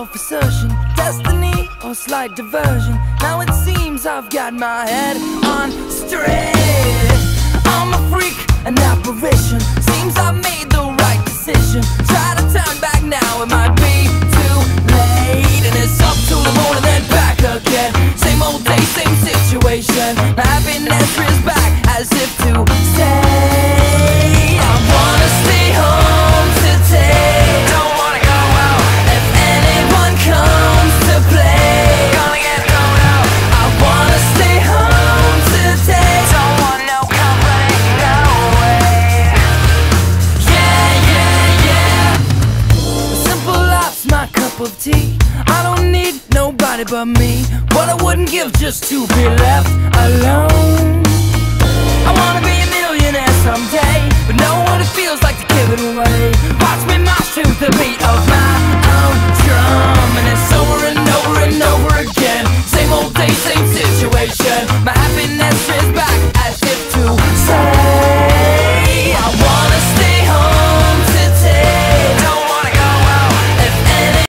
self-assertion, destiny or slight diversion. Now it seems I've got my head on straight. I'm a freak, an apparition. Seems I've made the right decision. Try to turn back now, it might be too late. And it's up till the morning, then back again. Same old day, same situation. Happiness is back, as if to say, I wanna stay home today. Don't wanna go out. If anyone comes to play, gonna get thrown out. I wanna stay home today. Don't want no company, no way. Yeah, yeah, yeah. Simple life's my cup of tea. I don't need nobody but me. What I wouldn't give just to be left alone. I wanna be a millionaire someday, but know what it feels like to